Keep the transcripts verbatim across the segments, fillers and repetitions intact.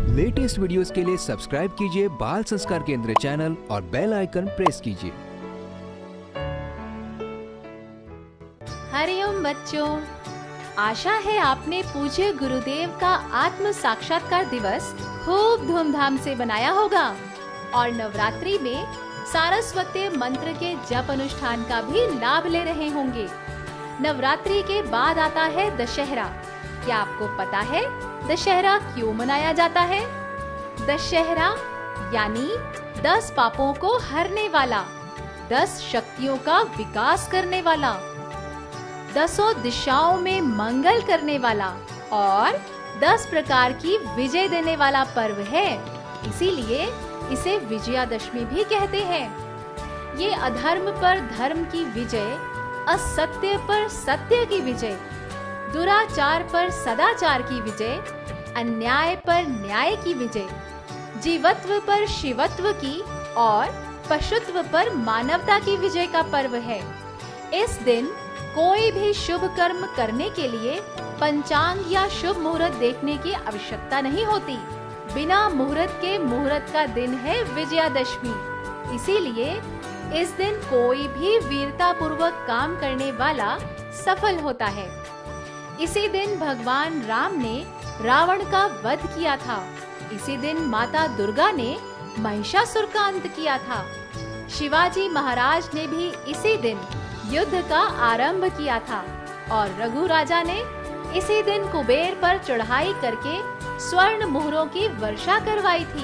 Latest videos के लिए subscribe कीजिए बाल संस्कार केंद्र चैनल और बेल आइकन प्रेस कीजिए। हरिओम बच्चों, आशा है आपने पूज्य गुरुदेव का आत्म साक्षात्कार दिवस खूब धूमधाम से मनाया होगा और नवरात्रि में सारस्वती मंत्र के जप अनुष्ठान का भी लाभ ले रहे होंगे। नवरात्रि के बाद आता है दशहरा। क्या आपको पता है दशहरा क्यों मनाया जाता है? दशहरा यानी दस पापों को हरने वाला, दस शक्तियों का विकास करने वाला, दसों दिशाओं में मंगल करने वाला और दस प्रकार की विजय देने वाला पर्व है। इसीलिए इसे विजयादशमी भी कहते हैं। ये अधर्म पर धर्म की विजय, असत्य पर सत्य की विजय, दुराचार पर सदाचार की विजय, अन्याय पर न्याय की विजय, जीवत्व पर शिवत्व की और पशुत्व पर मानवता की विजय का पर्व है। इस दिन कोई भी शुभ कर्म करने के लिए पंचांग या शुभ मुहूर्त देखने की आवश्यकता नहीं होती। बिना मुहूर्त के मुहूर्त का दिन है विजयादशमी। इसीलिए इस दिन कोई भी वीरता पूर्वक काम करने वाला सफल होता है। इसी दिन भगवान राम ने रावण का वध किया था। इसी दिन माता दुर्गा ने महिषासुर का अंत किया था। शिवाजी महाराज ने भी इसी दिन युद्ध का आरंभ किया था और रघु राजा ने इसी दिन कुबेर पर चढ़ाई करके स्वर्ण मुहरों की वर्षा करवाई थी।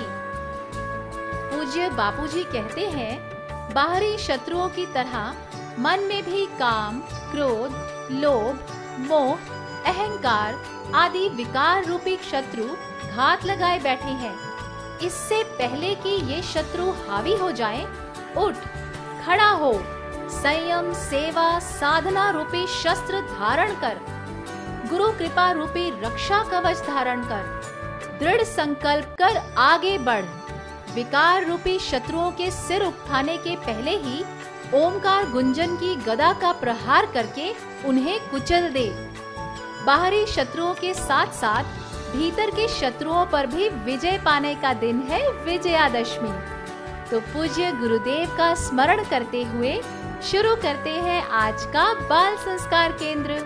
पूज्य बापूजी कहते हैं, बाहरी शत्रुओं की तरह मन में भी काम, क्रोध, लोभ, मोह, अहंकार आदि विकार रूपी शत्रु घात लगाए बैठे हैं। इससे पहले कि ये शत्रु हावी हो जाएं, उठ खड़ा हो, संयम, सेवा, साधना रूपी शस्त्र धारण कर, गुरु कृपा रूपी रक्षा कवच धारण कर, दृढ़ संकल्प कर आगे बढ़। विकार रूपी शत्रुओं के सिर उठाने के पहले ही ओमकार गुंजन की गदा का प्रहार करके उन्हें कुचल दे। बाहरी शत्रुओं के साथ साथ भीतर के शत्रुओं पर भी विजय पाने का दिन है विजयादशमी। तो पूज्य गुरुदेव का स्मरण करते हुए शुरू करते हैं आज का बाल संस्कार केंद्र।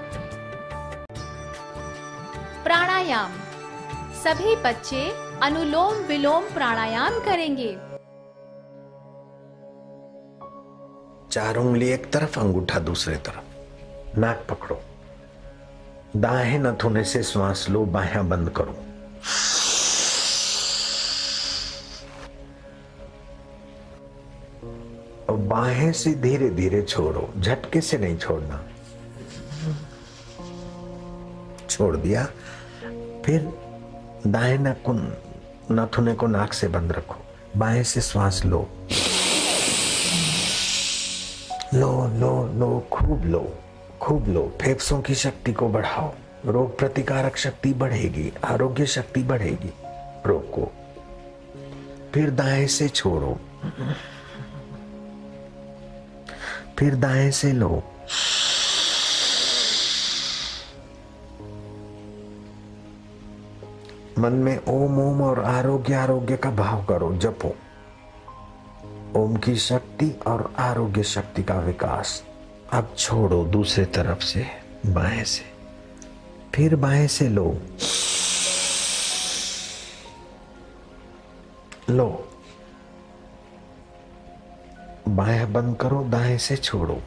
प्राणायाम। सभी बच्चे अनुलोम विलोम प्राणायाम करेंगे। चार उंगली एक तरफ, अंगूठा दूसरे तरफ। नाक पकड़ो, दाएं नथुने से श्वास लो, बायां बंद करो। और बाहें से धीरे धीरे छोड़ो, झटके से नहीं छोड़ना। छोड़ दिया, फिर दाएं नथुने को नाक से बंद रखो, बाएं से श्वास लो लो लो लो, खूब लो खूब लो। फेफड़ों की शक्ति को बढ़ाओ, रोग प्रतिकारक शक्ति बढ़ेगी, आरोग्य शक्ति बढ़ेगी। रोको, फिर दाएं से छोड़ो, फिर दाएं से लो। मन में ओम ओम और आरोग्य आरोग्य का भाव करो, जपो। ओम की शक्ति और आरोग्य शक्ति का विकास। अब छोड़ो दूसरे तरफ से, बाएं से, फिर बाएं से लो लो। बायां बंद करो, दाएं से छोड़ो,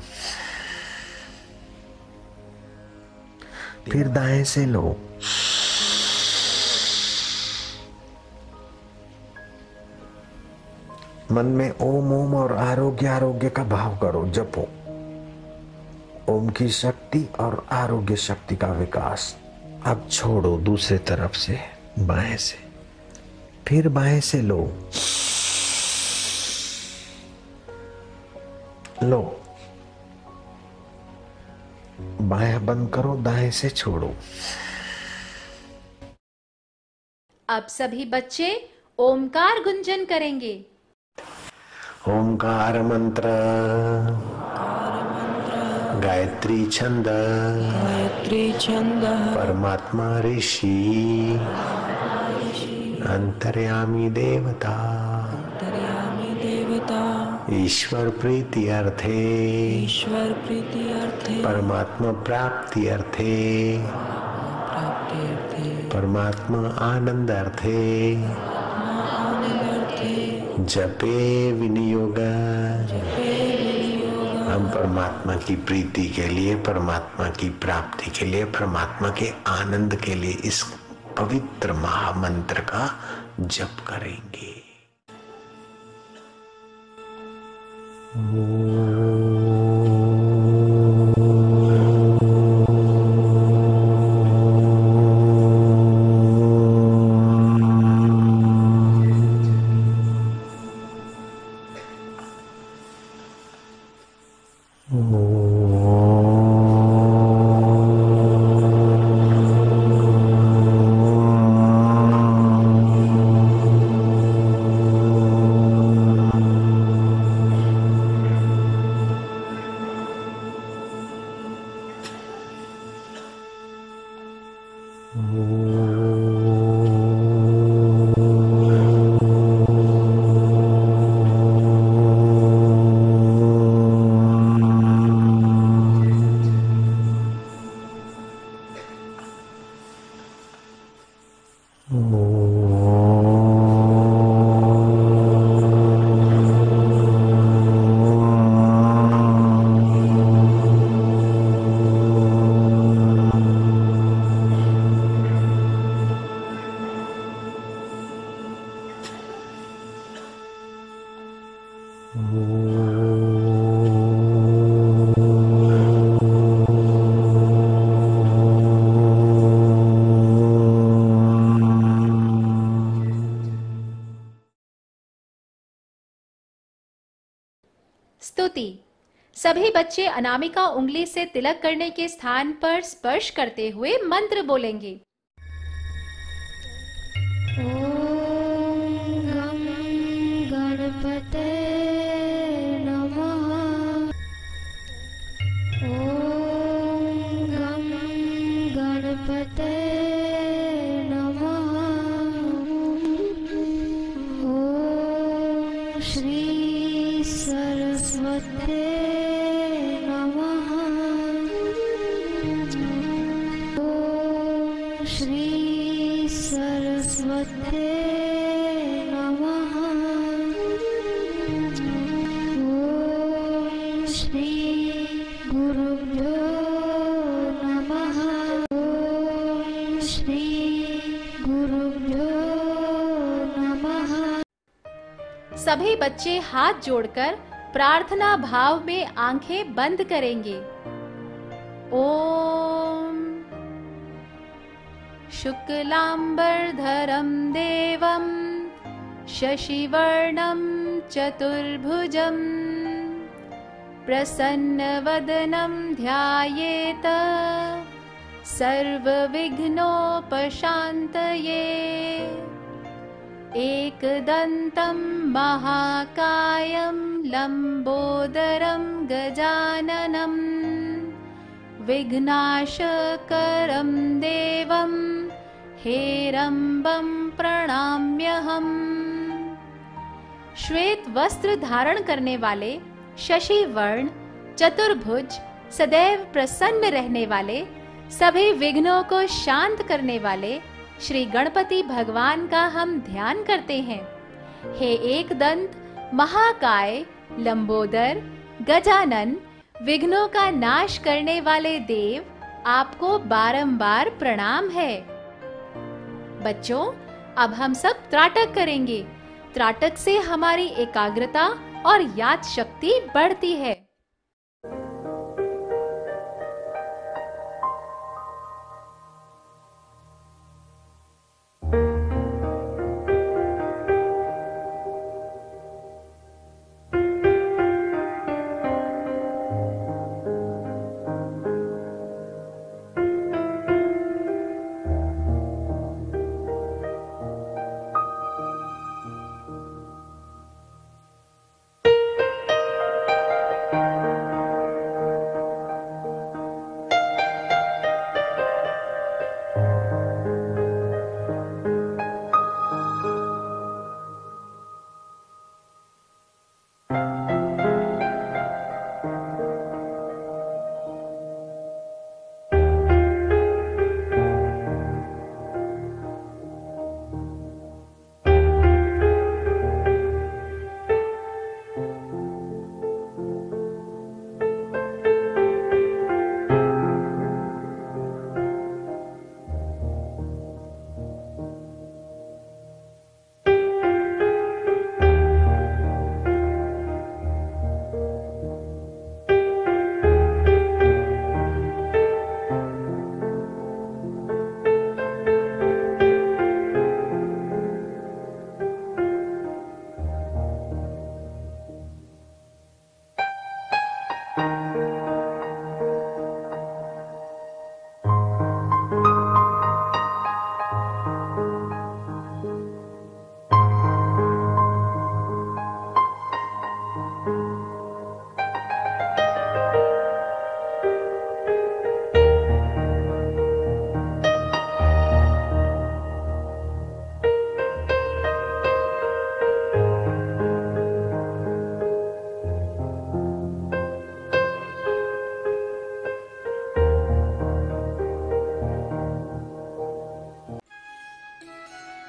फिर दाएं से लो। मन में ओम ओम और आरोग्य आरोग्य का भाव करो, जपो। ओम की शक्ति और आरोग्य शक्ति का विकास। अब छोड़ो दूसरे तरफ से, बाएं से, फिर बाएं से लो लो। बायां बंद करो, दाएं से छोड़ो। अब सभी बच्चे ओमकार गुंजन करेंगे। ओमकार मंत्र, गायत्री छंद, गायत्री छंद, परमात्मा ऋषि, अंतर्यामी देवता अंतर्यामी देवता ईश्वर प्रीति अर्थे ईश्वर प्रीति अर्थे परमात्मा प्राप्ति अर्थे प्राप्ति अर्थे परमात्मा आनंद अर्थे आनंद अर्थे जपे विनियोग। जपे विनियोग। हम परमात्मा की प्रीति के लिए, परमात्मा की प्राप्ति के लिए, परमात्मा के आनंद के लिए इस पवित्र महामंत्र का जप करेंगे। स्तुति। सभी बच्चे अनामिका उंगली से तिलक करने के स्थान पर स्पर्श करते हुए मंत्र बोलेंगे। ओम गं गणपते नमः। ओम गं गणपते नमः। ओम श्री सरस्वते नमः। ओम श्री सरस्वते नमः। ओम श्री गुरुभ्यो नमः। ओम श्री गुरुभ्यो नमः। सभी बच्चे हाथ जोड़कर प्रार्थना भाव में आंखें बंद करेंगे। ओम शुक्लांबरधरं देवं शशिवर्णं चतुर्भुजं प्रसन्नवदनं ध्यायेत सर्वविघ्नोपशान्तये। एकदन्तं महाकायं लंबोदरं गजाननं विघ्नाशकरं देवं हेरंबं प्रणाम्यहम्। श्वेत वस्त्र धारण करने वाले, शशि वर्ण, चतुर्भुज, सदैव प्रसन्न रहने वाले, सभी विघ्नों को शांत करने वाले श्री गणपति भगवान का हम ध्यान करते हैं। हे एक दंत, महाकाय, लंबोदर, गजानन, विघ्नों का नाश करने वाले देव, आपको बारंबार प्रणाम है। बच्चों, अब हम सब त्राटक करेंगे। त्राटक से हमारी एकाग्रता और याद शक्ति बढ़ती है।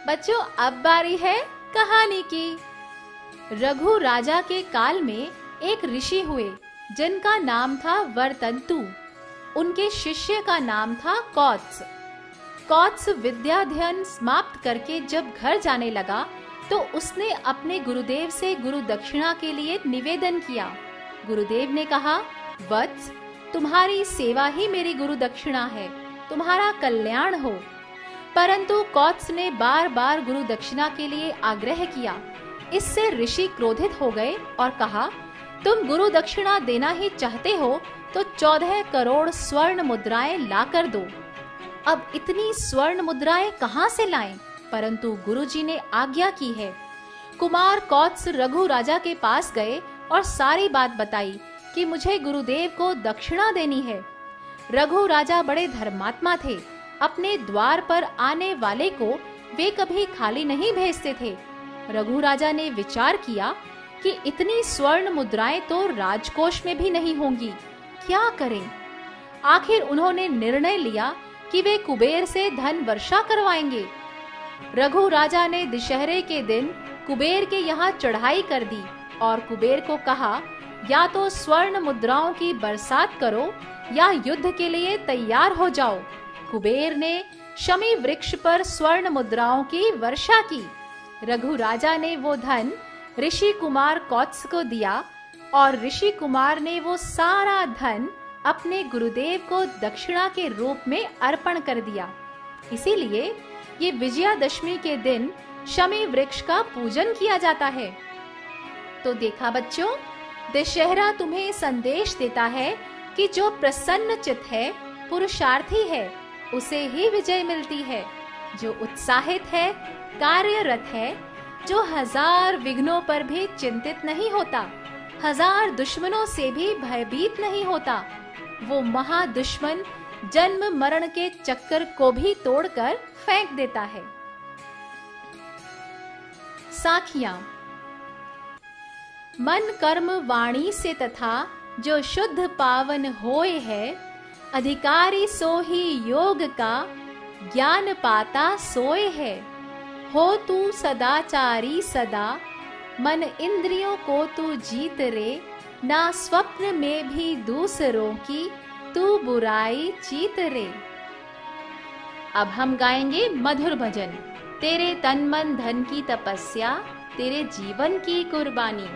बच्चों, अब बारी है कहानी की। रघु राजा के काल में एक ऋषि हुए जिनका नाम था वर्तंतु। उनके शिष्य का नाम था कौत्स। कौत्स विद्याध्ययन समाप्त करके जब घर जाने लगा तो उसने अपने गुरुदेव से गुरु दक्षिणा के लिए निवेदन किया। गुरुदेव ने कहा, वत्स, तुम्हारी सेवा ही मेरी गुरु दक्षिणा है, तुम्हारा कल्याण हो। परंतु कौत्स ने बार बार गुरु दक्षिणा के लिए आग्रह किया। इससे ऋषि क्रोधित हो गए और कहा, तुम गुरु दक्षिणा देना ही चाहते हो तो चौदह करोड़ स्वर्ण मुद्राएं लाकर दो। अब इतनी स्वर्ण मुद्राएं कहां से लाएं? परंतु गुरुजी ने आज्ञा की है। कुमार कौत्स रघु राजा के पास गए और सारी बात बताई कि मुझे गुरुदेव को दक्षिणा देनी है। रघु राजा बड़े धर्मात्मा थे। अपने द्वार पर आने वाले को वे कभी खाली नहीं भेजते थे। रघु राजा ने विचार किया कि इतनी स्वर्ण मुद्राएं तो राजकोष में भी नहीं होंगी, क्या करें? आखिर उन्होंने निर्णय लिया कि वे कुबेर से धन वर्षा करवाएंगे। रघु राजा ने दशहरे के दिन कुबेर के यहाँ चढ़ाई कर दी और कुबेर को कहा, या तो स्वर्ण मुद्राओं की बरसात करो या युद्ध के लिए तैयार हो जाओ। कुबेर ने शमी वृक्ष पर स्वर्ण मुद्राओं की वर्षा की। रघु राजा ने वो धन ऋषि कुमार कौत्स को दिया और ऋषि कुमार ने वो सारा धन अपने गुरुदेव को दक्षिणा के रूप में अर्पण कर दिया। इसीलिए ये विजयादशमी के दिन शमी वृक्ष का पूजन किया जाता है। तो देखा बच्चों, दशहरा तुम्हें संदेश देता है कि जो प्रसन्न चित्त है, पुरुषार्थी है, उसे ही विजय मिलती है। जो उत्साहित है, कार्यरत है, जो हजार विघ्नों पर भी चिंतित नहीं होता, हजार दुश्मनों से भी भयभीत नहीं होता, वो महादुश्मन जन्म मरण के चक्कर को भी तोड़कर फेंक देता है। साखियां। मन कर्म वाणी से तथा जो शुद्ध पावन होए है, अधिकारी सो ही योग का ज्ञान पाता सोए है। हो तू सदाचारी सदा, मन इंद्रियों को तू जीत रे, ना स्वप्न में भी दूसरों की तू बुराई चीत रे। अब हम गाएंगे मधुर भजन। तेरे तन मन धन की तपस्या, तेरे जीवन की कुर्बानी।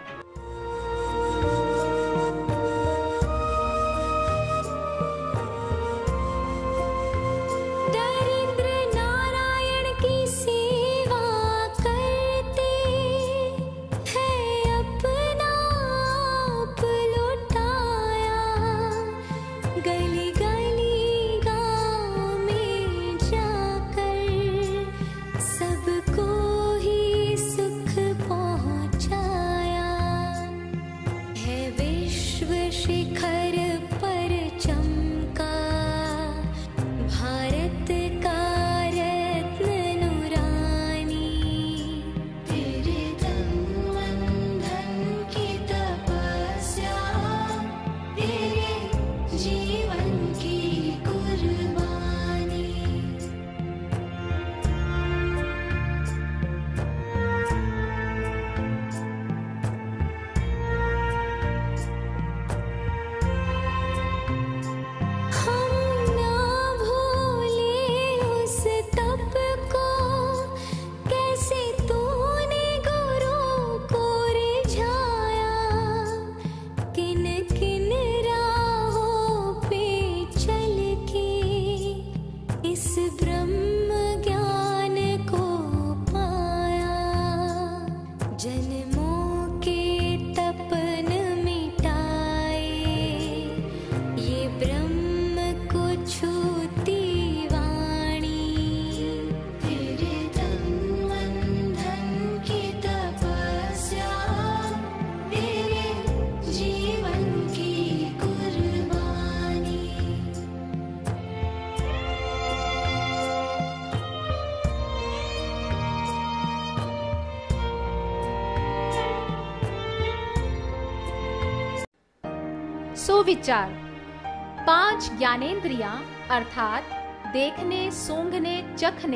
सुविचार। पांच ज्ञानेंद्रियां अर्थात देखने, सूंघने, चखने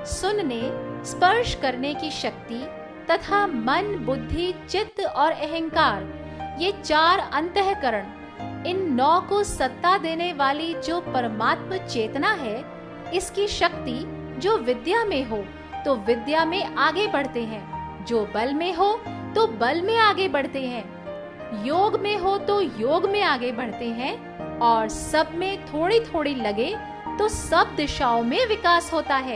सुनने, स्पर्श करने की शक्ति तथा मन, बुद्धि, चित्त और अहंकार, ये चार अंतःकरण, इन नौ को सत्ता देने वाली जो परमात्म चेतना है, इसकी शक्ति जो विद्या में हो तो विद्या में आगे बढ़ते हैं, जो बल में हो तो बल में आगे बढ़ते हैं, योग में हो तो योग में आगे बढ़ते हैं, और सब में थोड़ी थोड़ी लगे तो सब दिशाओं में विकास होता है।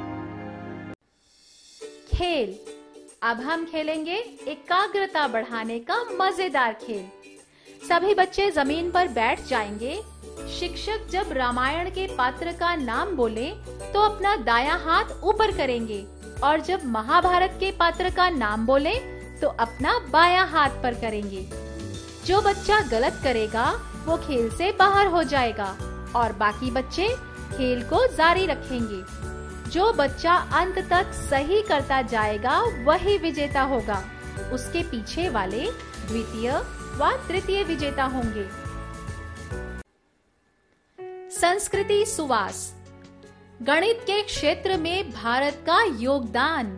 खेल। अब हम खेलेंगे एकाग्रता बढ़ाने का मजेदार खेल। सभी बच्चे जमीन पर बैठ जाएंगे। शिक्षक जब रामायण के पात्र का नाम बोले तो अपना दायां हाथ ऊपर करेंगे, और जब महाभारत के पात्र का नाम बोले तो अपना बायां हाथ पर करेंगे। जो बच्चा गलत करेगा वो खेल से बाहर हो जाएगा और बाकी बच्चे खेल को जारी रखेंगे। जो बच्चा अंत तक सही करता जाएगा वही विजेता होगा। उसके पीछे वाले द्वितीय व तृतीय विजेता होंगे। संस्कृति सुवास। गणित के क्षेत्र में भारत का योगदान।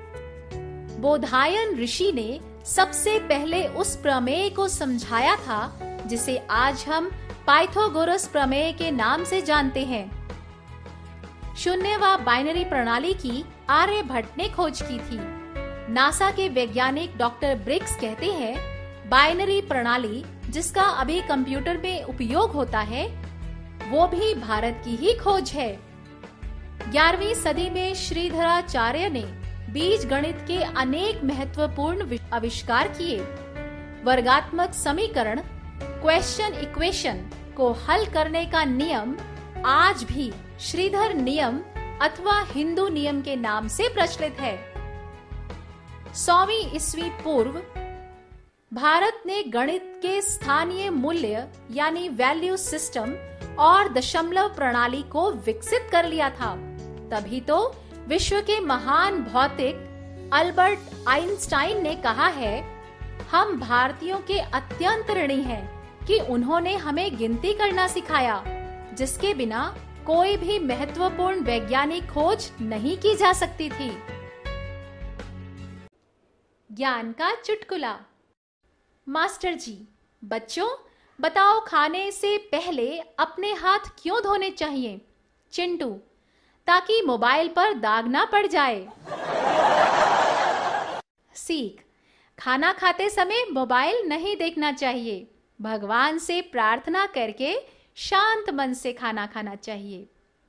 बोधायन ऋषि ने सबसे पहले उस प्रमेय को समझाया था जिसे आज हम पाइथागोरस प्रमेय के नाम से जानते हैं। शून्य व बाइनरी प्रणाली की आर्यभट्ट ने खोज की थी। नासा के वैज्ञानिक डॉक्टर ब्रिग्स कहते हैं, बाइनरी प्रणाली जिसका अभी कंप्यूटर में उपयोग होता है वो भी भारत की ही खोज है। ग्यारहवीं सदी में श्रीधराचार्य ने बीज गणित के अनेक महत्वपूर्ण आविष्कार किए। वर्गात्मक समीकरण, क्वेश्चन इक्वेशन को हल करने का नियम आज भी श्रीधर नियम अथवा हिंदू नियम के नाम से प्रचलित है। सौवीं ईस्वी पूर्व भारत ने गणित के स्थानीय मूल्य यानी वैल्यू सिस्टम और दशमलव प्रणाली को विकसित कर लिया था। तभी तो विश्व के महान भौतिक अल्बर्ट आइंस्टाइन ने कहा है, हम भारतीयों के अत्यंत ऋणी हैं कि उन्होंने हमें गिनती करना सिखाया, जिसके बिना कोई भी महत्वपूर्ण वैज्ञानिक खोज नहीं की जा सकती थी। ज्ञान का चुटकुला। मास्टर जी, बच्चों बताओ खाने से पहले अपने हाथ क्यों धोने चाहिए? चिंटू, ताकि मोबाइल पर दाग ना पड़ जाए। सीख, खाना खाते समय मोबाइल नहीं देखना चाहिए। भगवान से प्रार्थना करके शांत मन से खाना खाना चाहिए।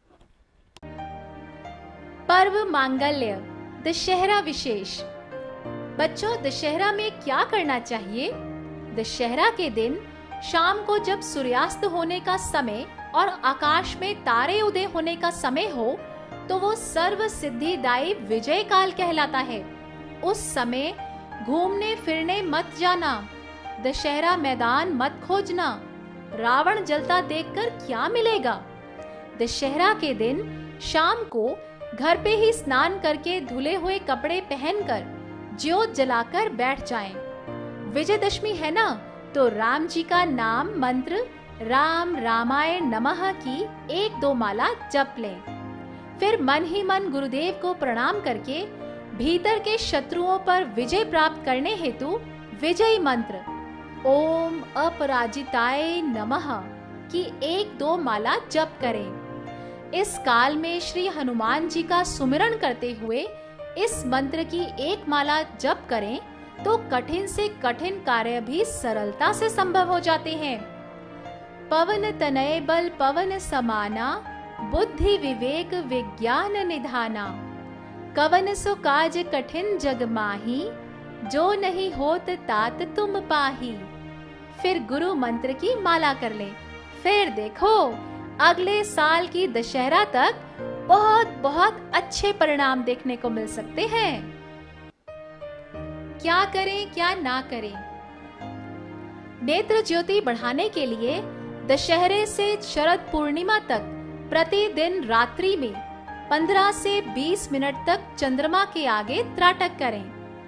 पर्व मांगल्य, दशहरा विशेष। बच्चों, दशहरा में क्या करना चाहिए? दशहरा के दिन शाम को जब सूर्यास्त होने का समय और आकाश में तारे उदय होने का समय हो तो वो सर्व सिद्धिदायी विजय काल कहलाता है। उस समय घूमने फिरने मत जाना, दशहरा मैदान मत खोजना। रावण जलता देखकर क्या मिलेगा? दशहरा के दिन शाम को घर पे ही स्नान करके धुले हुए कपड़े पहनकर ज्योत जलाकर बैठ जाएं। विजयदशमी है ना, तो राम जी का नाम मंत्र राम रामाय नमः की एक दो माला जप लें। फिर मन ही मन गुरुदेव को प्रणाम करके भीतर के शत्रुओं पर विजय प्राप्त करने हेतु विजयी मंत्र ओम अपराजिताय नमः की एक दो माला जप करें। इस काल में श्री हनुमान जी का सुमिरन करते हुए इस मंत्र की एक माला जप करें तो कठिन से कठिन कार्य भी सरलता से संभव हो जाते हैं। पवन तनय बल पवन समाना, बुद्धि विवेक विज्ञान निधाना। कवन सो काज कठिन जग माही, जो नहीं होत तात तुम पाही। फिर गुरु मंत्र की माला कर लें। फिर देखो अगले साल की दशहरा तक बहुत बहुत अच्छे परिणाम देखने को मिल सकते हैं। क्या करें क्या ना करें? नेत्र ज्योति बढ़ाने के लिए दशहरे से शरद पूर्णिमा तक प्रतिदिन रात्रि में पंद्रह से बीस मिनट तक चंद्रमा के आगे त्राटक करें।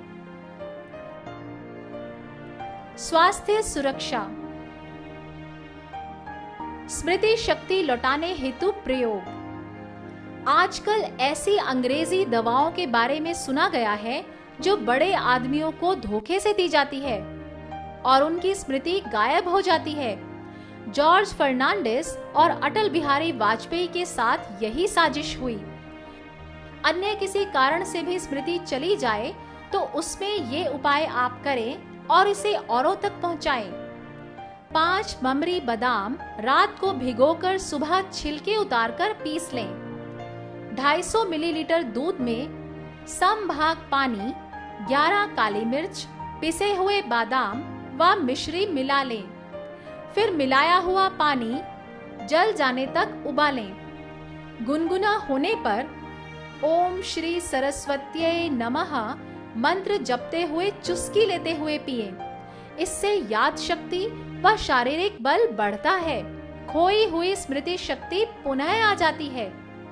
स्वास्थ्य सुरक्षा। स्मृति शक्ति लौटाने हेतु प्रयोग। आजकल ऐसी अंग्रेजी दवाओं के बारे में सुना गया है जो बड़े आदमियों को धोखे से दी जाती है और उनकी स्मृति गायब हो जाती है। जॉर्ज फर्नांडिस और अटल बिहारी वाजपेयी के साथ यही साजिश हुई। अन्य किसी कारण से भी स्मृति चली जाए तो उसमें ये उपाय आप करें और इसे औरों तक पहुंचाएं। पांच ममरी बादाम रात को भिगोकर सुबह छिलके उतारकर पीस लें। दो सौ पचास मिलीलीटर दूध में समभाग पानी, ग्यारह काली मिर्च, पिसे हुए बादाम व मिश्री मिला लें। फिर मिलाया हुआ पानी जल जाने तक उबालें। गुनगुना होने पर ओम श्री सरस्वत्यै नमः मंत्र जपते हुए चुस्की लेते हुए पिएं। इससे याद शक्ति व शारीरिक बल बढ़ता है। खोई हुई स्मृति शक्ति पुनः आ जाती है।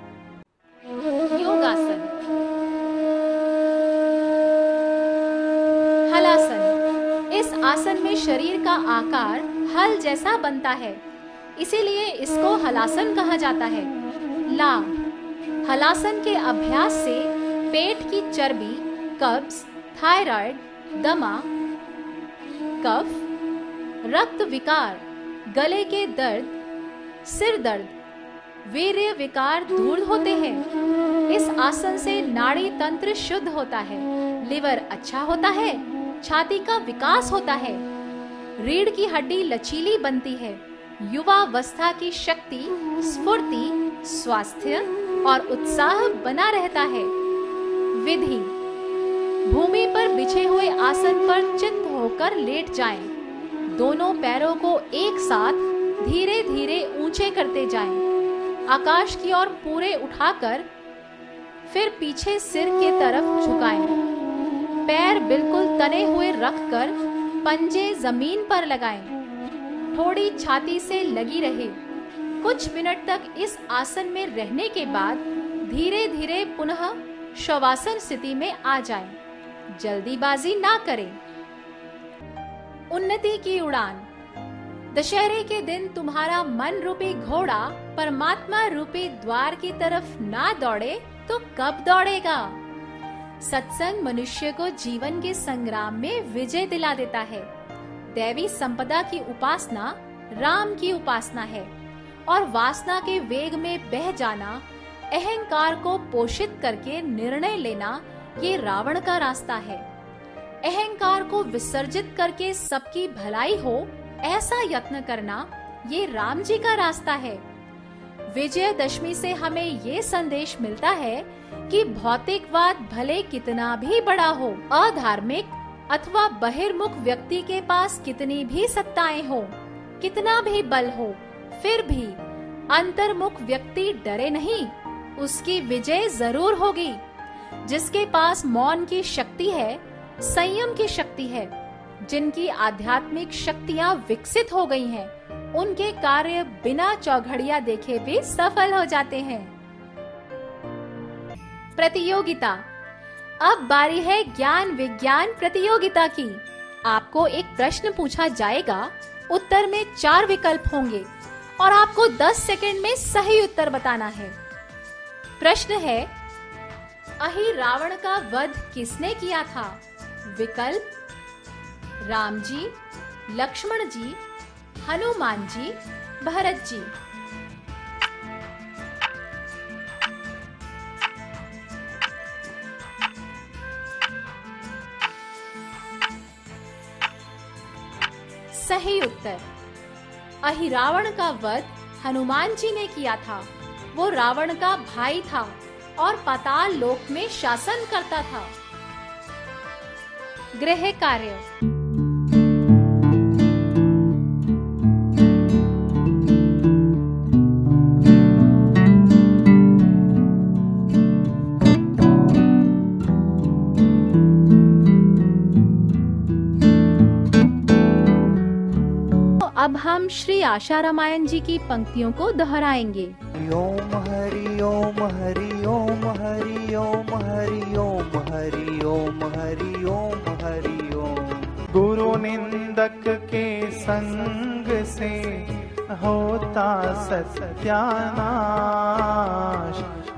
योगासन। हलासन। इस आसन में शरीर का आकार हल जैसा बनता है, इसीलिए इसको हलासन कहा जाता है। लाभ। हलासन के अभ्यास से पेट की चर्बी, कब्ज, थायराइड, दमा, कफ, रक्त विकार, गले के दर्द, सिर दर्द, वीर्य विकार दूर होते हैं। इस आसन से नाड़ी तंत्र शुद्ध होता है, लिवर अच्छा होता है, छाती का विकास होता है, रीढ़ की हड्डी लचीली बनती है, युवावस्था की शक्ति, स्फूर्ति, स्वास्थ्य और उत्साह बना रहता है। विधि। भूमि पर बिछे हुए आसन पर चित्त होकर लेट जाएं। दोनों पैरों को एक साथ धीरे धीरे ऊंचे करते जाएं। आकाश की ओर पूरे उठाकर फिर पीछे सिर के तरफ झुकाएं। पैर बिल्कुल तने हुए रखकर पंजे जमीन पर लगाएं। थोड़ी छाती से लगी रहे। कुछ मिनट तक इस आसन में रहने के बाद धीरे धीरे पुनः शवासन स्थिति में आ जाएं। जल्दीबाजी ना करें। उन्नति की उड़ान। दशहरे के दिन तुम्हारा मन रूपी घोड़ा परमात्मा रूपी द्वार की तरफ ना दौड़े तो कब दौड़ेगा? सत्संग मनुष्य को जीवन के संग्राम में विजय दिला देता है। दैवी संपदा की उपासना राम की उपासना है और वासना के वेग में बह जाना, अहंकार को पोषित करके निर्णय लेना, ये रावण का रास्ता है। अहंकार को विसर्जित करके सबकी भलाई हो ऐसा यत्न करना, ये राम जी का रास्ता है। विजयदशमी से हमें ये संदेश मिलता है कि भौतिकवाद भले कितना भी बड़ा हो, अधार्मिक अथवा बहिर्मुख व्यक्ति के पास कितनी भी सत्ताएं हो, कितना भी बल हो, फिर भी अंतर्मुख व्यक्ति डरे नहीं, उसकी विजय जरूर होगी। जिसके पास मौन की शक्ति है, संयम की शक्ति है, जिनकी आध्यात्मिक शक्तियां विकसित हो गई हैं, उनके कार्य बिना चौघड़िया देखे भी सफल हो जाते हैं। प्रतियोगिता। अब बारी है ज्ञान विज्ञान प्रतियोगिता की। आपको एक प्रश्न पूछा जाएगा, उत्तर में चार विकल्प होंगे और आपको दस सेकंड में सही उत्तर बताना है। प्रश्न है, अहि रावण का वध किसने किया था? विकल्प राम जी, लक्ष्मण जी, हनुमान जी, भरत जी। सही उत्तर, अहि रावण का वध हनुमान जी ने किया था। वो रावण का भाई था और पाताल लोक में शासन करता था। गृह कार्य। अब हम श्री आशा रामायण जी की पंक्तियों को दोहराएंगे। ओम हरि ओम हरि ओम हरि ओम हरि ओम हरि ओम हरि ओम हरि ओम। गुरु निंदक के संग से होता सत्यानाश,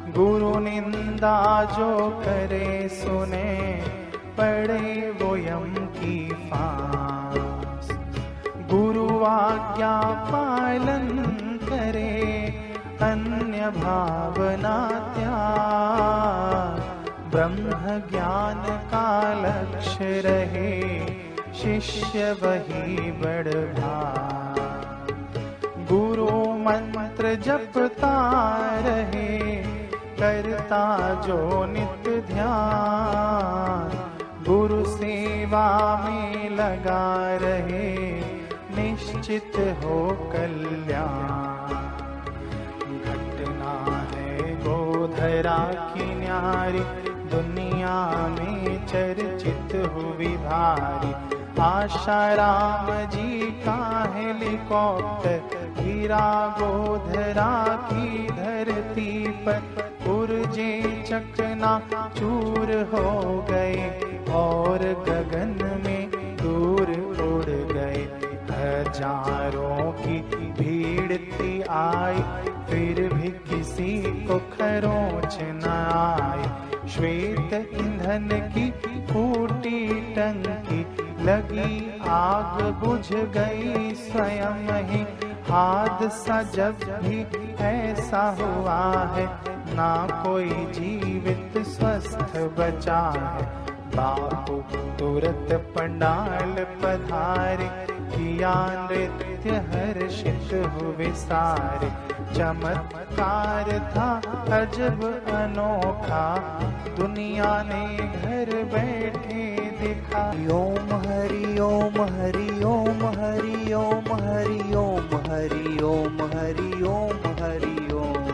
गुरु निंदा जो करे सुने, पड़े वो यम की फांस। गुरु आज्ञा पालन करे, अन्य भावना त्याग। ब्रह्म ज्ञान का लक्ष्य रहे, शिष्य वही बड़ भाग। गुरु मंत्र जपता रहे, करता जो नित्य ध्यान। गुरु सेवा में लगा रहे, निश्चित हो कल्याण। घटना है गोधरा की न्यारी, दुनिया में चर्चित हुई भारी। आशाराम जी का हेलीकॉप्टर गिरा गोधरा की धरती पर। पुरजे चकना चूर हो गए, और गगन में दूर उड़ गए। हजारों की भीड़ थी आई, फिर भी किसी को खरोंच न आई। श्वेत ईंधन की फूटी टंकी, लगी आग बुझ गई स्वयं ही। हादसा जब भी ऐसा हुआ है, ना कोई जीवित स्वस्थ बचा है। बापू तुरंत पंडाल पधारे, किया नृत्य हर्षित हुए सारे। चमत्कार था अजब अनोखा, दुनिया ने घर बैठे दिखा। ओम हरि ओम हरि ओम हरि ओम हरि ओम हरि ओम हरि ओम हरि ओम।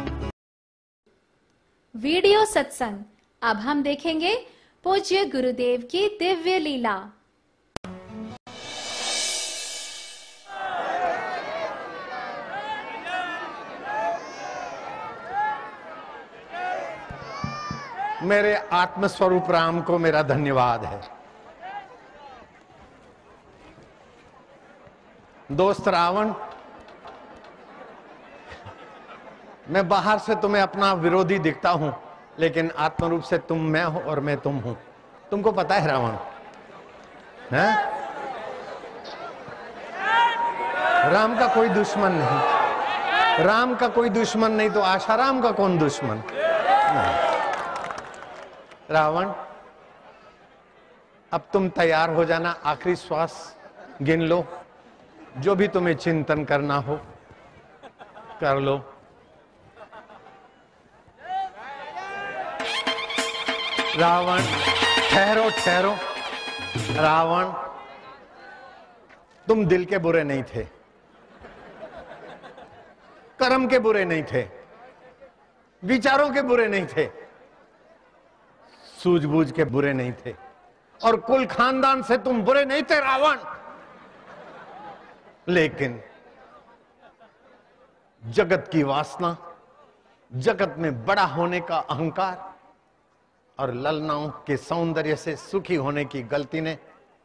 वीडियो सत्संग। अब हम देखेंगे पूज्य गुरुदेव की दिव्य लीला। मेरे आत्मस्वरूप राम को मेरा धन्यवाद है। दोस्त रावण, मैं बाहर से तुम्हें अपना विरोधी दिखता हूं, लेकिन आत्मरूप से तुम मैं हूं और मैं तुम हूं। तुमको पता है रावण, हैं? राम का कोई दुश्मन नहीं, राम का कोई दुश्मन नहीं तो आशाराम का कौन दुश्मन? नहीं। रावण, अब तुम तैयार हो जाना, आखिरी श्वास गिन लो। जो भी तुम्हें चिंतन करना हो कर लो। रावण, ठहरो ठहरो। रावण, तुम दिल के बुरे नहीं थे, कर्म के बुरे नहीं थे, विचारों के बुरे नहीं थे, सूझबूझ के बुरे नहीं थे, और कुल खानदान से तुम बुरे नहीं थे रावण। लेकिन जगत की वासना, जगत में बड़ा होने का अहंकार और ललनाओं के सौंदर्य से सुखी होने की गलती ने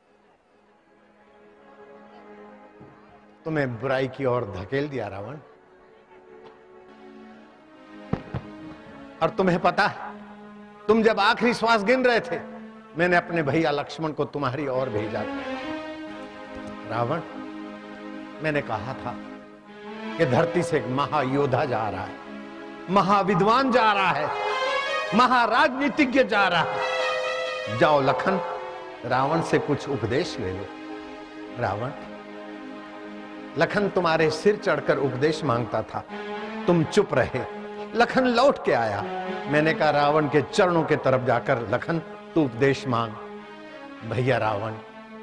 तुम्हें बुराई की ओर धकेल दिया रावण। और तुम्हें पता है, तुम जब आखिरी श्वास गिन रहे थे, मैंने अपने भैया लक्ष्मण को तुम्हारी ओर भेजा था। रावण, मैंने कहा था कि धरती से एक महायोद्धा जा रहा है, महाविद्वान जा रहा है, महाराजनीतिज्ञ जा रहा है। जाओ लखन, रावण से कुछ उपदेश ले लो। रावण, लखन तुम्हारे सिर चढ़कर उपदेश मांगता था, तुम चुप रहे। लखन लौट के आया, मैंने कहा रावण के चरणों के तरफ जाकर लखन तू उपदेश मांग। भैया रावण,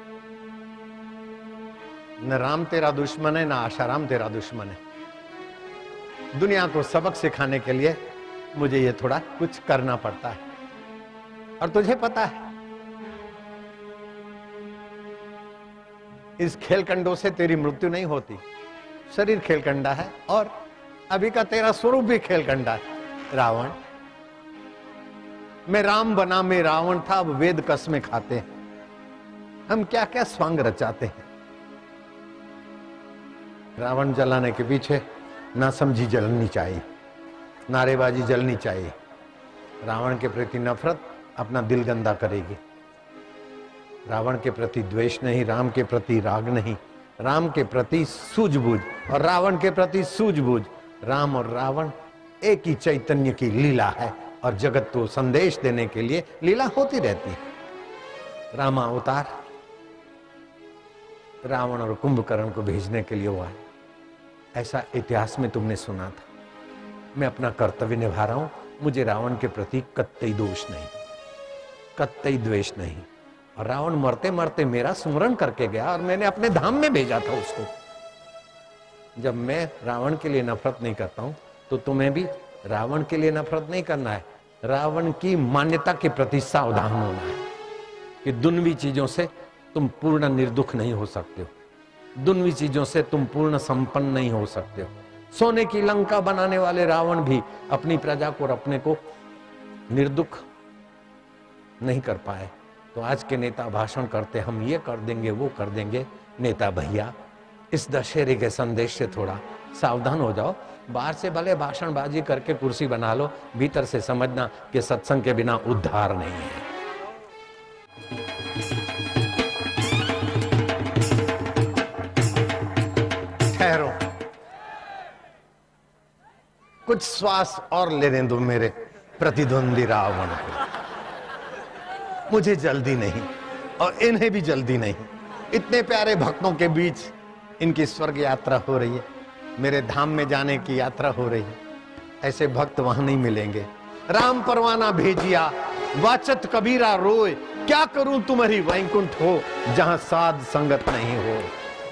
न राम तेरा दुश्मन है, न आशाराम तेरा दुश्मन है। दुनिया को सबक सिखाने के लिए मुझे ये थोड़ा कुछ करना पड़ता है। और तुझे पता है, इस खेलकंडों से तेरी मृत्यु नहीं होती। शरीर खेलकंडा है और अभी का तेरा स्वरूप भी खेलकंडा है। रावण, मैं राम बना, मैं रावण था, अब वेद कसमें खाते हैं। हम क्या क्या स्वांग रचाते हैं। रावण जलाने के पीछे ना समझी जलनी चाहिए, नारेबाजी जलनी चाहिए, रावण के प्रति नफरत अपना दिल गंदा करेगी। रावण के प्रति द्वेष नहीं, राम के प्रति राग नहीं, राम के प्रति सूझबूझ और रावण के प्रति सूझबूझ। राम और रावण एक ही चैतन्य की लीला है और जगत को संदेश देने के लिए लीला होती रहती है। रामा अवतार रावण और कुंभकर्ण को भेजने के लिए हुआ है, ऐसा इतिहास में तुमने सुना था। मैं अपना कर्तव्य निभा रहा हूं, मुझे रावण के प्रति कतई दोष नहीं, कतई द्वेष नहीं। और रावण मरते मरते मेरा स्मरण करके गया और मैंने अपने धाम में भेजा था उसको। जब मैं रावण के लिए नफरत नहीं करता हूं तो तुम्हें भी रावण के लिए नफरत नहीं करना है, रावण की मान्यता के प्रति सावधान होना है कि दुन्वी चीजों से तुम पूर्ण निर्दुख नहीं हो सकते हो, दुन्वी चीजों से तुम पूर्ण संपन्न नहीं हो सकते हो। सोने की लंका बनाने वाले रावण भी अपनी प्रजा को और अपने को निर्दुख नहीं कर पाए। तो आज के नेता भाषण करते हम ये कर देंगे वो कर देंगे। नेता भैया, इस दशहरे के संदेश से थोड़ा सावधान हो जाओ। बाहर से भले भाषणबाजी करके कुर्सी बना लो, भीतर से समझना कि सत्संग के बिना उद्धार नहीं है। ठहरो, कुछ श्वास और लेने दो मेरे प्रतिद्वंदी रावण को। मुझे जल्दी नहीं और इन्हें भी जल्दी नहीं। इतने प्यारे भक्तों के बीच इनकी स्वर्ग यात्रा हो रही है, मेरे धाम में जाने की यात्रा हो रही है। ऐसे भक्त वहां नहीं मिलेंगे। राम परवाना भेजिया वाचत कबीरा रोए, क्या करूं तुम्हारी वैकुंठ हो जहां साध संगत नहीं हो।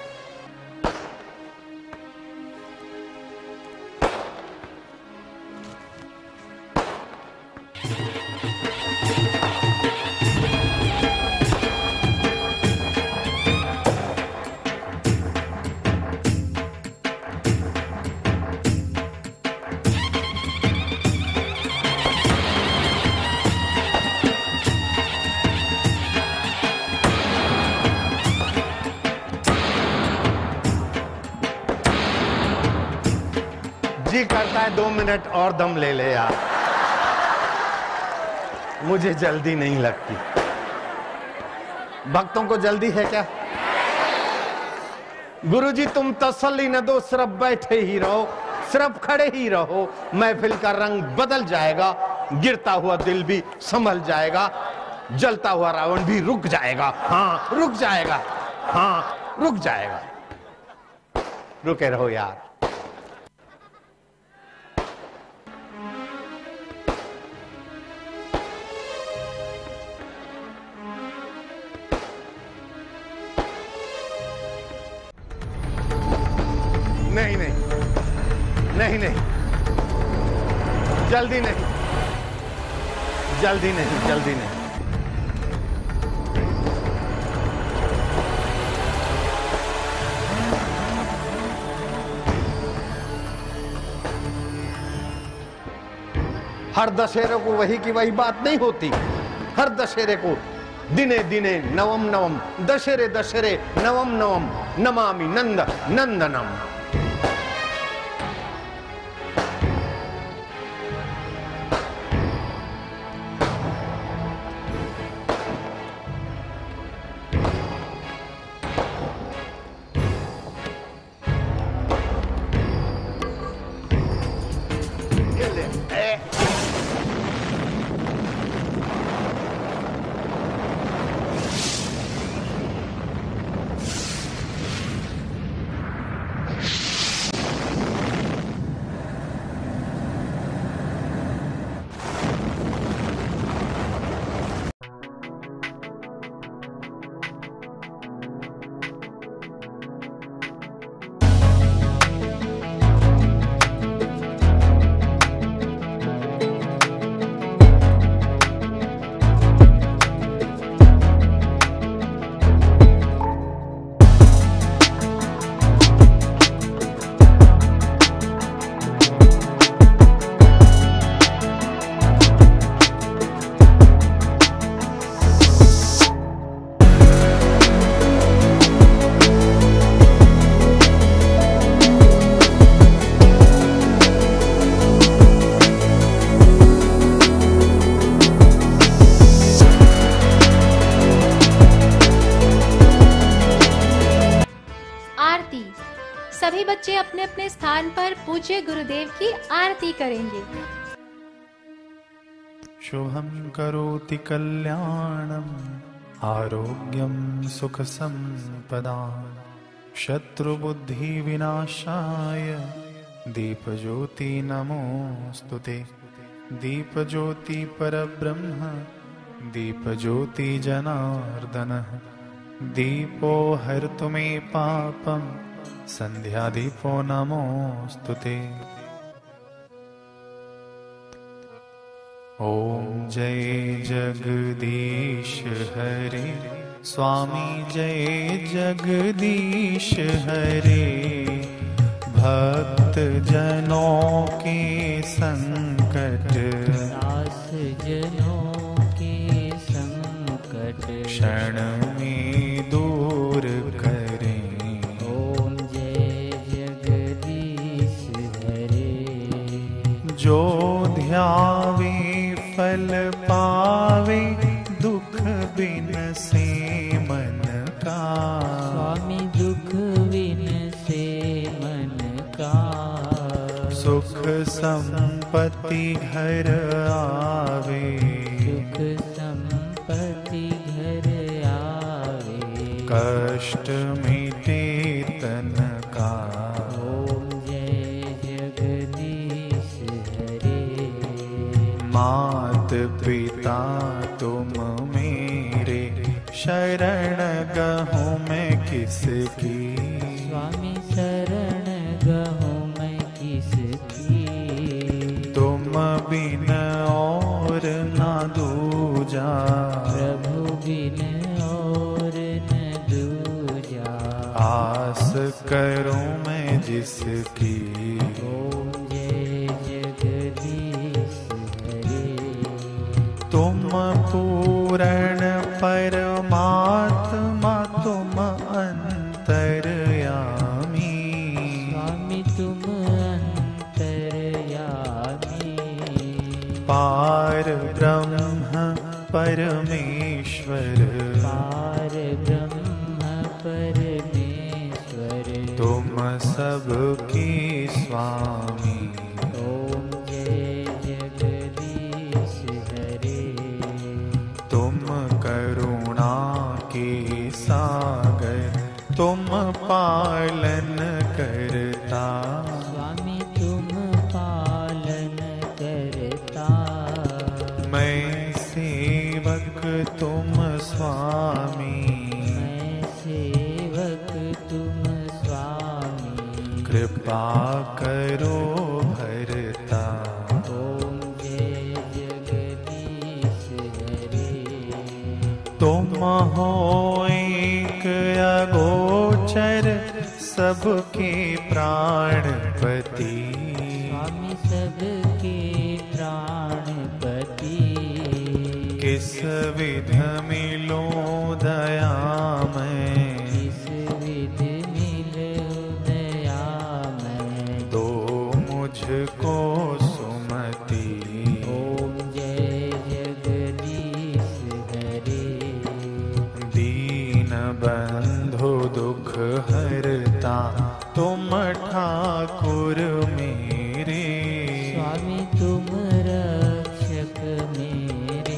जी करता है दो मिनट और दम ले ले यार, मुझे जल्दी नहीं लगती। भक्तों को जल्दी है क्या? गुरुजी तुम तसल्ली न दो, सिर्फ बैठे ही रहो, सिर्फ खड़े ही रहो। महफिल का रंग बदल जाएगा, गिरता हुआ दिल भी संभल जाएगा, जलता हुआ रावण भी रुक जाएगा। हाँ रुक जाएगा, हाँ रुक जाएगा। रुके रहो यार। नहीं नहीं नहीं नहीं, जल्दी नहीं, जल्दी नहीं, जल्दी नहीं। हर दशहरे को वही की वही बात नहीं होती। हर दशहरे को दिने दिने नवम नवम, दशहरे दशहरे नवम नवम, नमामि नंद नंदनम। बच्चे अपने अपने स्थान पर पूज्य गुरुदेव की आरती करेंगे। शुभं करोति कल्याणं आरोग्यं सुख संपदां शत्रुबुद्धि विनाशाय दीपज्योति नमोस्तुते। दीपज्योति परब्रह्म दीपज्योति जनार्दनः दीपो हर्तु मे पापं संध्यादीपो नमोस्तुते। ओम जय जगदीश हरे स्वामी जय जगदीश हरे। भक्त जनों के संकट दास जनों के संकट क्षण में दूर करें। ओम जय जगदीश हरे। जो ध्यावे फल पावे दुख बिन से मन का। स्वामी दुख बिन से मन का। सुख संपत्ति घर आवे सुख संपत्ति घर आवे। कष्ट मिटे तन का। ओम जय जगदीश हरे। मात पिता तुम मेरे शरण गहूँ मैं किसकी। स्वामी शरण गहूँ मैं किसकी। तुम बिन और ना दूजा प्रभु बिन और न दूजा। आस करूं मैं जिसकी। ओम जय जगदीश हरे। तुम पूर्ण परमात्मा तुम अंतर्यामी। स्वामी तुम अंतर्यामी। पार ब्रह्म परमेश्वर पार ब्रह्म परमेश्वर। तुम सबके स्वामी। ओम जय जगदीश हरे। तुम करुणा के सागर तुम पालन करता। स्वामी तुम पालन करता। मैं सेवक तुम स्वामी। मैं सेवक तुम स्वामी। कृपा करो भरता। ओम जय जगदीश हरे। तुम हो एक अगोचर सबके प्राणपति। स्वामी सबके प्राणपति। किस विध मिलो दया मैं। किस विध मिले दया मैं। दो मुझको सुमति। ओम जय जगदीश हरे। दीन बंधु दुख हरता तुम ठाकुर मेरे। स्वामी तुम रक्षक मेरे।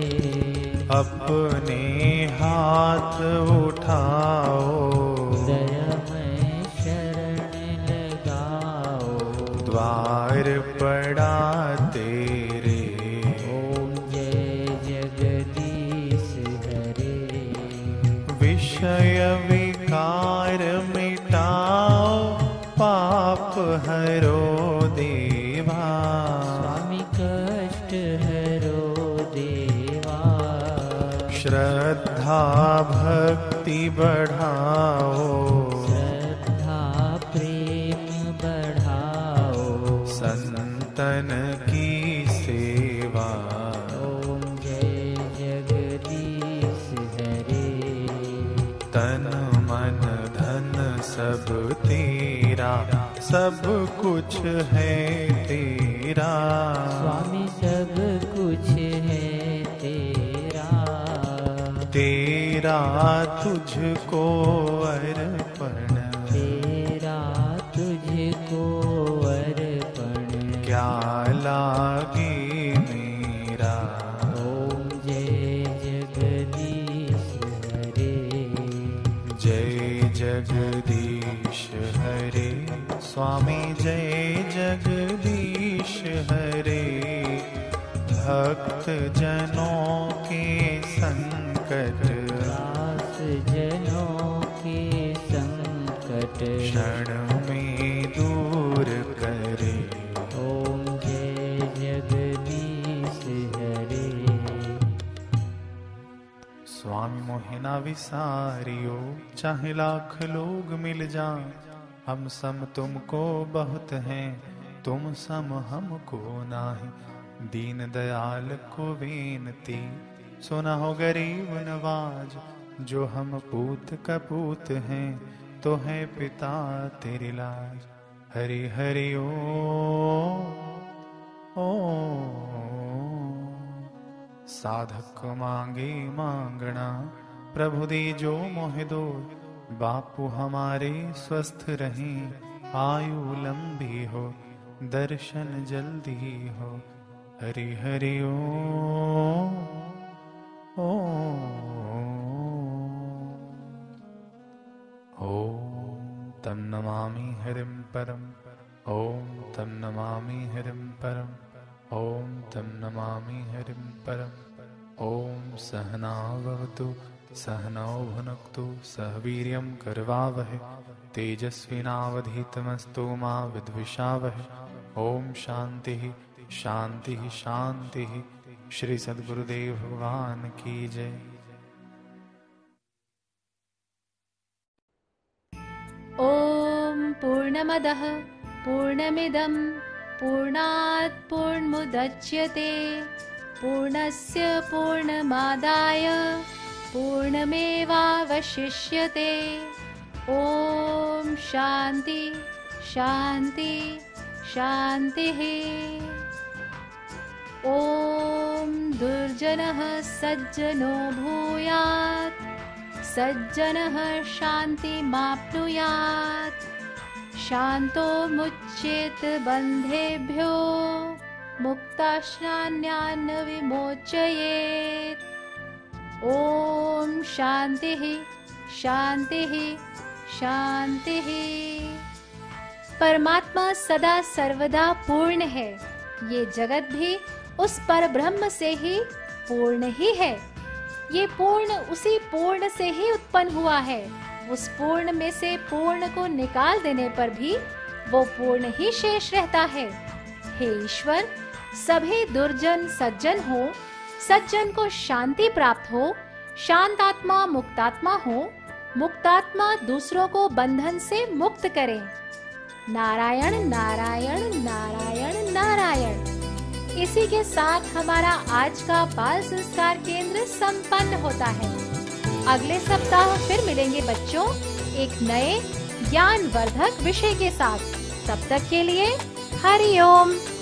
अपने हाथ उठाओ दया में शरण लगाओ। द्वार पड़ा तेरे। ओम जय जगदीश हरे। विषय विकार मिटाओ पाप हरो देवा। स्वामी कष्ट हरो देवा। श्रद्धा भक्ति बढ़ाओ श्रद्धा प्रेम बढ़ाओ। संतन की सेवा। ओम जय जगदीश हरे। तन मन धन सब तेरा सब कुछ है तेरा। स्वामी सब कुछ है तेरा। तेरा तुझको अर्पण। तेरा तुझको जगदीश हरे, स्वामी जय जगदीश हरे। भक्त जनों के संकट, दास जनों के संकट क्षण में दूर करे। ओम जय जगदीश हरे। स्वामी मोहिना विसारियो, चाहे लाख लोग मिल जाएं, हम सम तुमको बहुत हैं, तुम सम हमको नाही। दीन दयाल को बेनती, सुना हो गरीब नवाज। जो हम पूत कपूत हैं, तो है पिता तेरी लाज। हरि हरि ओ, ओ साधक मांगे मांगना, प्रभु दे जो मोह दो। बापू हमारे स्वस्थ रहें, आयु लंबी हो, दर्शन जल्दी हो। हरि हरि ओ, ओ, ओम तम नमामि हरिं परम। ओम तम नमामि हरिं परम। ओम तम नमामि हरिं परम। ओम सहना भवतु, सहनौ भुनक्तु, सह वीर्यं करवावहै, तेजस्विनावधीतमस्तु मा विद्विषावहै। ओम शांति शांति शांति। श्री सद्गुरुदेव भगवान की जय। ओम पूर्णमदः पूर्णमिदं पूर्णात् पूर्णमुदच्यते, पूर्णस्य पूर्णमादाय पूर्णमेवावशिष्यते। ओम शांति शांति शांतिः। ओम दुर्जनः सज्जनो भूयात्, सज्जनः शान्तिमाप्नुयात्। शान्तो मुच्येत बन्धेभ्यो, मुक्ताश्नान्यान् विमोचयेत्। ओम शांतिः शांतिः शांतिः। परमात्मा सदा सर्वदा पूर्ण है। ये जगत भी उस पर ब्रह्म से ही पूर्ण ही है। ये पूर्ण उसी पूर्ण से ही उत्पन्न हुआ है। उस पूर्ण में से पूर्ण को निकाल देने पर भी वो पूर्ण ही शेष रहता है। हे ईश्वर, सभी दुर्जन सज्जन हो, सज्जन को शांति प्राप्त हो, शांत आत्मा मुक्तात्मा हो, मुक्तात्मा दूसरों को बंधन से मुक्त करे। नारायण नारायण नारायण नारायण। इसी के साथ हमारा आज का बाल संस्कार केंद्र संपन्न होता है। अगले सप्ताह फिर मिलेंगे बच्चों एक नए ज्ञान वर्धक विषय के साथ। तब तक के लिए हरि ओम।